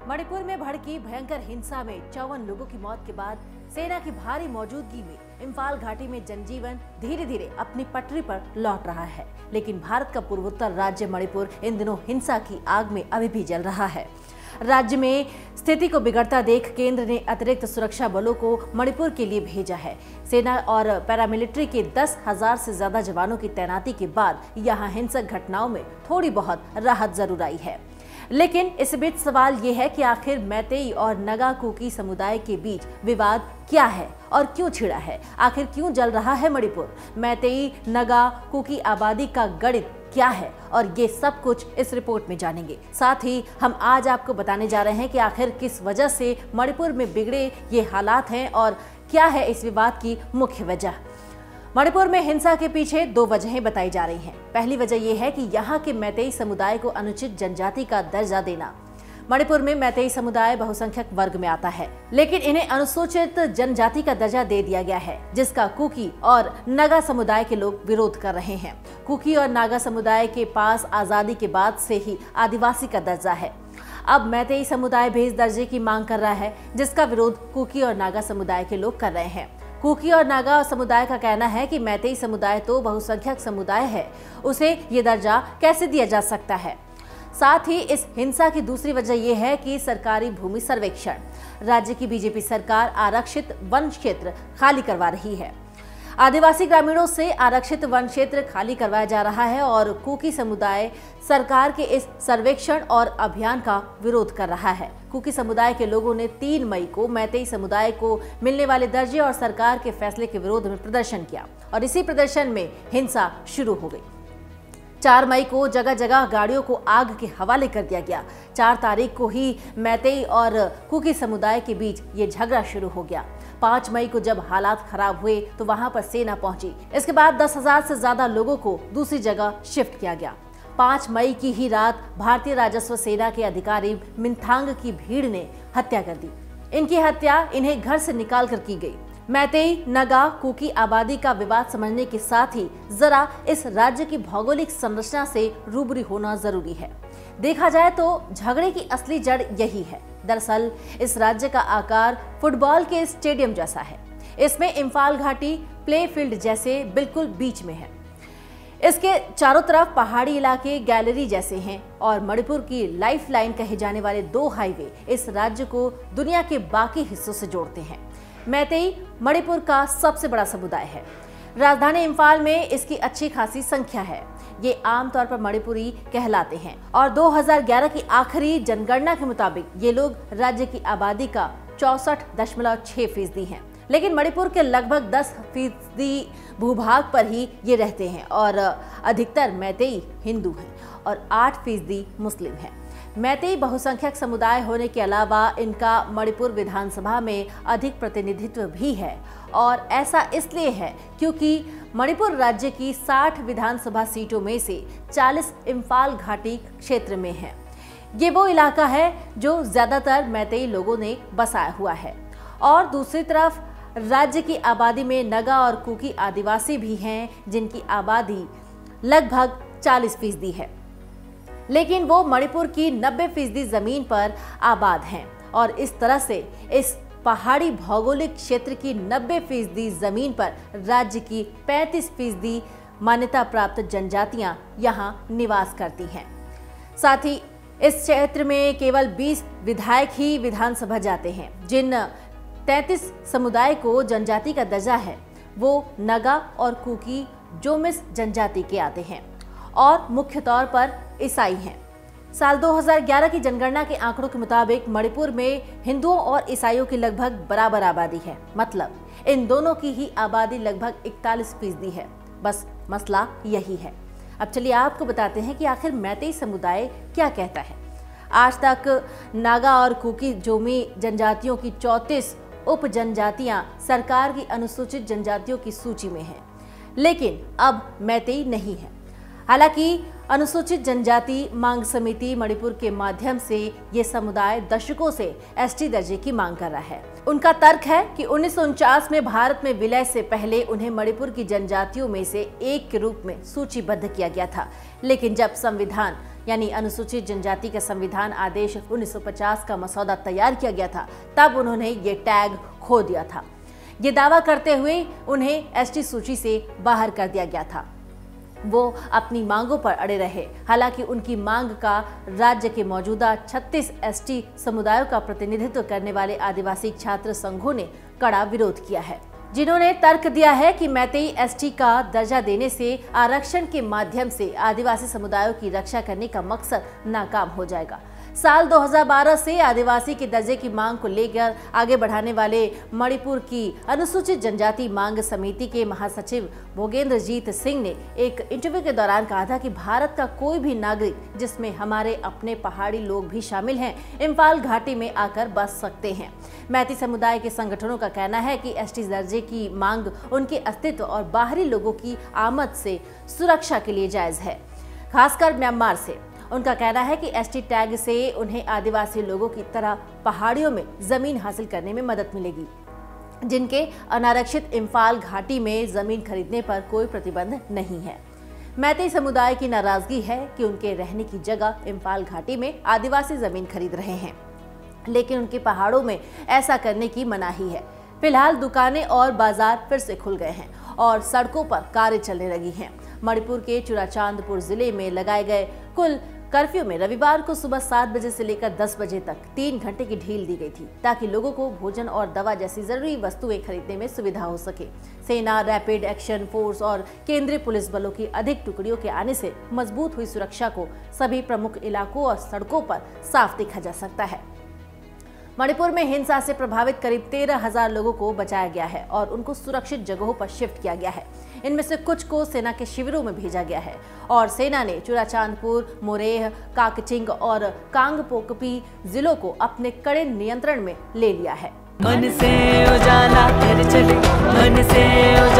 मणिपुर में भड़की भयंकर हिंसा में 54 लोगों की मौत के बाद सेना की भारी मौजूदगी में इम्फाल घाटी में जनजीवन धीरे धीरे अपनी पटरी पर लौट रहा है। लेकिन भारत का पूर्वोत्तर राज्य मणिपुर इन दिनों हिंसा की आग में अभी भी जल रहा है। राज्य में स्थिति को बिगड़ता देख केंद्र ने अतिरिक्त सुरक्षा बलों को मणिपुर के लिए भेजा है। सेना और पैरामिलिट्री के 10,000 से ज्यादा जवानों की तैनाती के बाद यहां हिंसक घटनाओं में थोड़ी बहुत राहत जरूर आई है। लेकिन इस बीच सवाल ये है कि आखिर मैतेई और नगा कुकी समुदाय के बीच विवाद क्या है और क्यों छिड़ा है? आखिर क्यों जल रहा है मणिपुर? मैतेई नगा कुकी आबादी का गणित क्या है? और ये सब कुछ इस रिपोर्ट में जानेंगे। साथ ही हम आज आपको बताने जा रहे हैं कि आखिर किस वजह से मणिपुर में बिगड़े ये हालात हैं और क्या है इस विवाद की मुख्य वजह। मणिपुर में हिंसा के पीछे दो वजहें बताई जा रही हैं। पहली वजह यह है कि यहाँ के मैतेई समुदाय को अनुचित जनजाति का दर्जा देना। मणिपुर में मैतेई समुदाय बहुसंख्यक वर्ग में आता है, लेकिन इन्हें अनुसूचित जनजाति का दर्जा दे दिया गया है, जिसका कुकी और नागा समुदाय के लोग विरोध कर रहे हैं। कुकी और नागा समुदाय के पास आजादी के बाद से ही आदिवासी का दर्जा है। अब मैतेई समुदाय भी इस दर्जे की मांग कर रहा है, जिसका विरोध कुकी और नागा समुदाय के लोग कर रहे हैं। कुकी और नागा समुदाय का कहना है कि मैतेई समुदाय तो बहुसंख्यक समुदाय है, उसे ये दर्जा कैसे दिया जा सकता है। साथ ही इस हिंसा की दूसरी वजह यह है कि सरकारी भूमि सर्वेक्षण। राज्य की बीजेपी सरकार आरक्षित वन क्षेत्र खाली करवा रही है। आदिवासी ग्रामीणों से आरक्षित वन क्षेत्र खाली करवाया जा रहा है और कुकी समुदाय सरकार के इस सर्वेक्षण और अभियान का विरोध कर रहा है। कुकी समुदाय के लोगों ने 3 मई को मैतेई समुदाय को मिलने वाले दर्जे और सरकार के फैसले के विरोध में प्रदर्शन किया और इसी प्रदर्शन में हिंसा शुरू हो गई। 4 मई को जगह जगह गाड़ियों को आग के हवाले कर दिया गया। 4 तारीख को ही मैतेई और कुकी समुदाय के बीच ये झगड़ा शुरू हो गया। 5 मई को जब हालात खराब हुए तो वहां पर सेना पहुंची। इसके बाद 10,000 से ज्यादा लोगों को दूसरी जगह शिफ्ट किया गया। 5 मई की ही रात भारतीय राजस्व सेना के अधिकारी मिंथांग की भीड़ ने हत्या कर दी। इनकी हत्या इन्हें घर से निकाल कर की गई। मैतेई नगा कुकी आबादी का विवाद समझने के साथ ही जरा इस राज्य की भौगोलिक संरचना से रूबरू होना जरूरी है। देखा जाए तो झगड़े की असली जड़ यही है। दरअसल इस राज्य का आकार फुटबॉल के स्टेडियम जैसा है। इसमें इम्फाल घाटी प्ले फील्ड जैसे बिल्कुल बीच में है। इसके चारों तरफ पहाड़ी इलाके गैलरी जैसे हैं और मणिपुर की लाइफलाइन कहे जाने वाले 2 हाईवे इस राज्य को दुनिया के बाकी हिस्सों से जोड़ते हैं। मैतेई मणिपुर का सबसे बड़ा समुदाय है। राजधानी इम्फाल में इसकी अच्छी खासी संख्या है। ये आमतौर पर मणिपुरी कहलाते हैं और 2011 की आखिरी जनगणना के मुताबिक ये लोग राज्य की आबादी का 64.6% हैं। लेकिन मणिपुर के लगभग 10% भूभाग पर ही ये रहते हैं और अधिकतर मैतेई हिंदू हैं और 8% मुस्लिम हैं। मैतेई बहुसंख्यक समुदाय होने के अलावा इनका मणिपुर विधानसभा में अधिक प्रतिनिधित्व भी है और ऐसा इसलिए है क्योंकि मणिपुर राज्य की 60 विधानसभा सीटों में से 40 इम्फाल घाटी क्षेत्र में है। ये वो इलाका है जो ज्यादातर मैतेई लोगों ने बसाया हुआ है और दूसरी तरफ राज्य की आबादी में नगा और कुकी आदिवासी भी हैं, जिनकी आबादी लगभग 40% है। लेकिन वो मणिपुर की 90% जमीन पर आबाद हैं और इस तरह से इस पहाड़ी भौगोलिक क्षेत्र की 90% जमीन पर राज्य की 35% मान्यता प्राप्त जनजातियां यहां निवास करती हैं। साथ ही इस क्षेत्र में केवल 20 विधायक ही विधानसभा जाते हैं। जिन 33 समुदाय को जनजाति का दर्जा है वो नगा और कुकी जोमिस जनजाति के आते हैं और मुख्य तौर पर ईसाई हैं। साल 2011 की जनगणना के आंकड़ों के मुताबिक मणिपुर में हिंदुओं और ईसाइयों की लगभग बराबर आबादी है। मतलब इन दोनों की ही आबादी लगभग 41% है। बस मसला यही है। अब चलिए आपको बताते हैं कि आखिर मैतेई समुदाय क्या कहता है। आज तक नागा और कुकी जोमी जनजातियों की 34 उप जनजातियां सरकार की अनुसूचित जनजातियों की सूची में हैं, लेकिन अब मैतेई नहीं है। हालांकि अनुसूचित जनजाति मांग समिति मणिपुर के माध्यम से ये समुदाय दशकों से एसटी दर्जे की मांग कर रहा है। उनका तर्क है कि 1949 में भारत में विलय से पहले उन्हें मणिपुर की जनजातियों में से एक के रूप में सूचीबद्ध किया गया था, लेकिन जब संविधान यानी अनुसूचित जनजाति का संविधान आदेश 1950 का मसौदा तैयार किया गया था, तब उन्होंने ये टैग खो दिया था। ये दावा करते हुए उन्हें एसटी सूची से बाहर कर दिया गया था। वो अपनी मांगों पर अड़े रहे। हालांकि उनकी मांग का राज्य के मौजूदा 36 एसटी समुदायों का प्रतिनिधित्व करने वाले आदिवासी छात्र संघों ने कड़ा विरोध किया है, जिन्होंने तर्क दिया है कि मैतेई एसटी का दर्जा देने से आरक्षण के माध्यम से आदिवासी समुदायों की रक्षा करने का मकसद नाकाम हो जाएगा। साल 2012 से आदिवासी के दर्जे की मांग को लेकर आगे बढ़ाने वाले मणिपुर की अनुसूचित जनजाति मांग समिति के महासचिव भोगेंद्रजीत सिंह ने एक इंटरव्यू के दौरान कहा था कि भारत का कोई भी नागरिक, जिसमें हमारे अपने पहाड़ी लोग भी शामिल हैं, इम्फाल घाटी में आकर बस सकते हैं। मैती समुदाय के संगठनों का कहना है कि एसटी दर्जे की मांग उनके अस्तित्व और बाहरी लोगों की आमद से सुरक्षा के लिए जायज है, खासकर म्यांमार से। उनका कहना है कि एसटी टैग से उन्हें आदिवासी लोगों की तरह पहाड़ियों में जमीन हासिल करने में मदद मिलेगी, जिनके अनारक्षित इम्फाल घाटी में जमीन खरीदने पर कोई प्रतिबंध नहीं है। मैतेई समुदाय की नाराजगी है कि उनके रहने की जगह इम्फाल घाटी में आदिवासी जमीन खरीद रहे हैं, लेकिन उनके पहाड़ों में ऐसा करने की मनाही है। फिलहाल दुकानें और बाजार फिर से खुल गए हैं और सड़कों पर कारें चलने लगी हैं। मणिपुर के चुराचांदपुर जिले में लगाए गए कुल कर्फ्यू में रविवार को सुबह 7 बजे से लेकर 10 बजे तक 3 घंटे की ढील दी गई थी, ताकि लोगों को भोजन और दवा जैसी जरूरी वस्तुएं खरीदने में सुविधा हो सके। सेना, रैपिड एक्शन फोर्स और केंद्रीय पुलिस बलों की अधिक टुकड़ियों के आने से मजबूत हुई सुरक्षा को सभी प्रमुख इलाकों और सड़कों पर साफ देखा जा सकता है। मणिपुर में हिंसा से प्रभावित करीब 13,000 लोगों को बचाया गया है और उनको सुरक्षित जगहों पर शिफ्ट किया गया है। इनमें से कुछ को सेना के शिविरों में भेजा गया है और सेना ने चुराचांदपुर, मोरेह, काकचिंग और कांगपोकपी जिलों को अपने कड़े नियंत्रण में ले लिया है। मन से उजाला कर चले, मन से